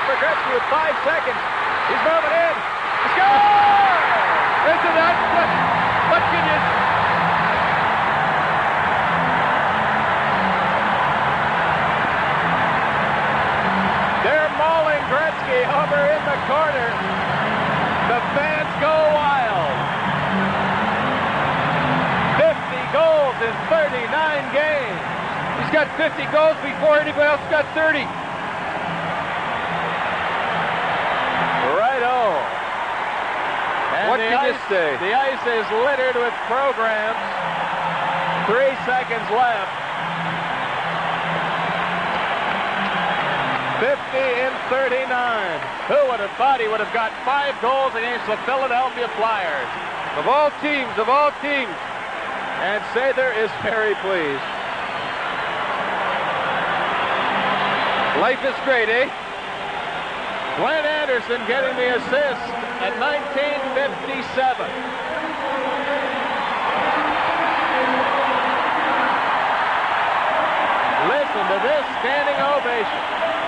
for Gretzky with 5 seconds. He's moving in. Score! Isn't that what can you... They're mauling Gretzky over in the corner. The fans go wild. 50 goals in 39 games. He's got 50 goals before anybody else got 30. Righto. And What can you say? The ice is littered with programs. 3 seconds left. 50 in 39. Who would have thought he would have got 5 goals against the Philadelphia Flyers? Of all teams, of all teams. And Sather is very pleased. Life is great, eh? Glenn Anderson getting the assist at 19:57. Listen to this standing ovation.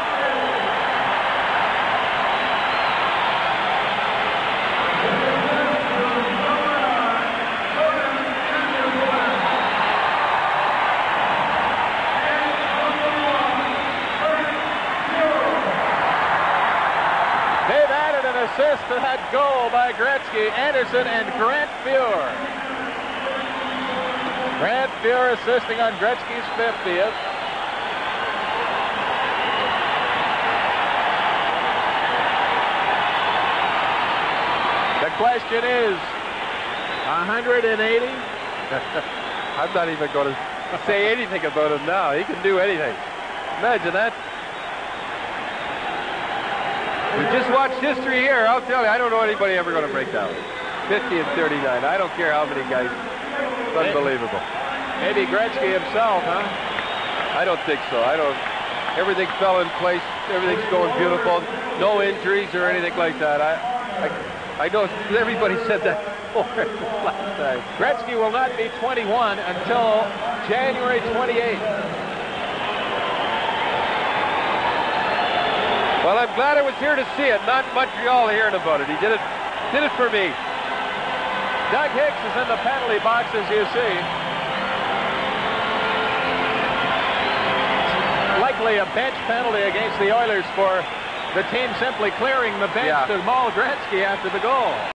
Assist to that goal by Gretzky, Anderson, and Grant Fuhr. Grant Fuhr assisting on Gretzky's 50th. The question is, 180? I'm not even going to say anything about him now. He can do anything. Imagine that. We just watched history here. I'll tell you, I don't know anybody ever going to break down. 50 and 39. I don't care how many guys. It's unbelievable. Maybe Gretzky himself, huh? I don't think so. Everything fell in place. Everything's going beautiful. No injuries or anything like that. I know everybody said that before last time. Gretzky will not be 21 until January 28th. Well, I'm glad I was here to see it, not Montreal hearing about it. He did it for me. Doug Hicks is in the penalty box, as you see. Likely a bench penalty against the Oilers for the team simply clearing the bench to maul Gretzky after the goal.